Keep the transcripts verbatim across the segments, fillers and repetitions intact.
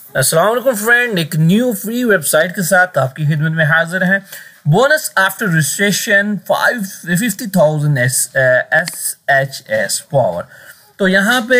अस्सलाम वालेकुम फ्रेंड, एक न्यू फ्री वेबसाइट के साथ आपकी खिदमत में हाजिर हैं। Bonus after registration five fifty thousand S H S power. तो यहाँ पे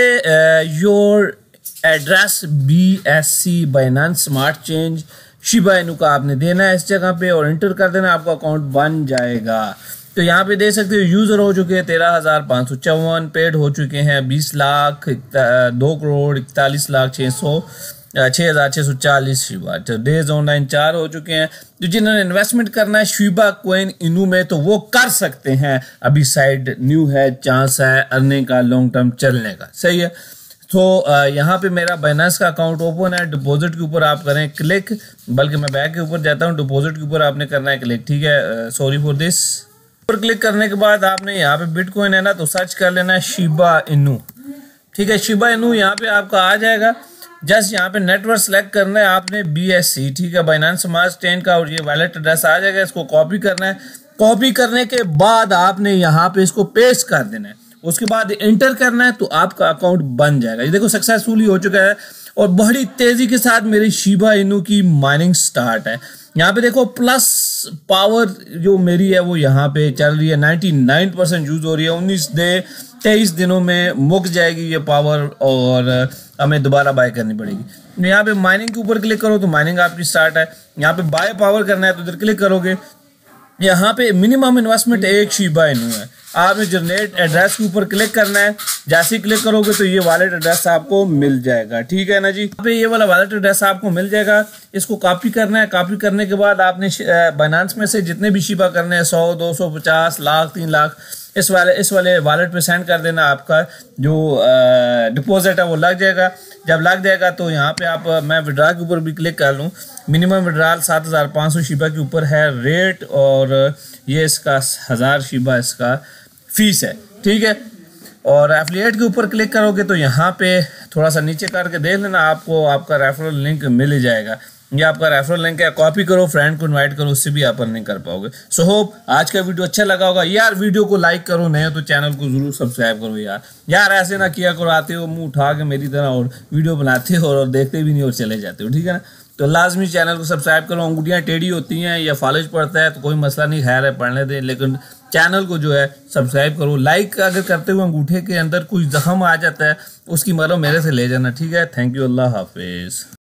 your address B S C Binance smart chain Shiba Inu का आपने देना है इस जगह पे और इंटर कर देना, आपका अकाउंट बन जाएगा। तो यहाँ पे देख सकते हो यूजर हो चुके हैं तेरह हजार पाँच सौ चौवन, पेड हो चुके हैं बीस लाख दो करोड़ इकतालीस लाख छः सौ छः हज़ार छः सौ चालीस शिबा। तो डेज ऑनलाइन चार हो चुके हैं। तो जिन्होंने इन्वेस्टमेंट करना है शिबा कोइन इनू में तो वो कर सकते हैं। अभी साइड न्यू है, चांस है अर्निंग का लॉन्ग टर्म चलने का, सही है। तो यहाँ पे मेरा बाइनेंस का अकाउंट ओपन है। डिपॉजिट के ऊपर आप करें क्लिक, बल्कि मैं बैक के ऊपर जाता हूँ, डिपॉजिट के ऊपर आपने करना है क्लिक, ठीक है। Sorry for this. ऊपर क्लिक करने के बाद आपने यहाँ पे बिटकॉइन है ना, तो सर्च कर लेना है शिबा इनू, ठीक है। शिबा इनू यहाँ पे आपका आ जाएगा। जस्ट यहाँ पे नेटवर्क सेलेक्ट करना है आपने बी एस सी, ठीक है, बाइनेंस स्मार्ट चेन का, और ये वैलेट एड्रेस आ जाएगा। इसको कॉपी करना है। कॉपी करने के बाद आपने यहाँ पे इसको पेस्ट कर देना है। उसके बाद इंटर करना है तो आपका अकाउंट बन जाएगा। ये देखो सक्सेसफुली हो चुका है और बड़ी तेजी के साथ मेरी शिबा इनू की माइनिंग स्टार्ट है। यहाँ पे देखो प्लस पावर जो मेरी है वो यहाँ पे चल रही है, निन्यानवे परसेंट यूज हो रही है। उन्नीस दे तेईस दिनों में मुक जाएगी ये पावर और हमें दोबारा बाय करनी पड़ेगी। यहाँ पे माइनिंग के ऊपर क्लिक करो तो माइनिंग आपकी स्टार्ट है। यहाँ पे बाय पावर करना है तो इधर क्लिक करोगे। यहाँ पे मिनिमम इन्वेस्टमेंट एक शिबा इनू है। आपने जनरेट एड्रेस के ऊपर क्लिक करना है। जैसे ही क्लिक करोगे तो ये वॉलेट एड्रेस आपको मिल जाएगा, ठीक है ना जी। यहाँ पे ये वाला वॉलेट एड्रेस आपको मिल जाएगा। इसको कॉपी करना है। कॉपी करने के बाद आपने बाइनेंस में से जितने भी शिबा करने हैं, सौ दो सौ पचास लाख तीन लाख, इस वाले इस वाले वॉलेट पे सेंड कर देना। आपका जो डिपॉजिट है वो लग जाएगा। जब लग जाएगा तो यहाँ पे आप, मैं विड्रॉ के ऊपर भी क्लिक कर लूँ, मिनिमम विड्रॉल सात हज़ार पाँच सौ शिबा के ऊपर है रेट, और ये इसका हज़ार शिबा इसका फीस है, ठीक है। और एफिलिएट के ऊपर क्लिक करोगे तो यहाँ पे थोड़ा सा नीचे करके देख लेना, आपको आपका रेफरल लिंक मिल ही जाएगा। ये आपका रेफरल लिंक है, कॉपी करो, फ्रेंड को इनवाइट करो, उससे भी आप अर्निंग कर पाओगे। सो होप आज का वीडियो अच्छा लगा होगा। यार वीडियो को लाइक करो, नहीं तो चैनल को जरूर सब्सक्राइब करो। यार यार ऐसे ना किया करो, आते हो मुंह उठा के मेरी तरह और वीडियो बनाते हो और देखते भी नहीं और चले जाते हो, ठीक है ना। तो लाजमी चैनल को सब्सक्राइब करो। अंगूठियाँ टेढ़ी होती हैं या फॉलोज पड़ता है तो कोई मसला नहीं, खैर है, पढ़ने दें, लेकिन चैनल को जो है सब्सक्राइब करो। लाइक अगर करते हुए अंगूठे के अंदर कोई जख्म आ जाता है उसकी मरो मेरे से ले जाना, ठीक है। थैंक यू, अल्लाह हाफिज।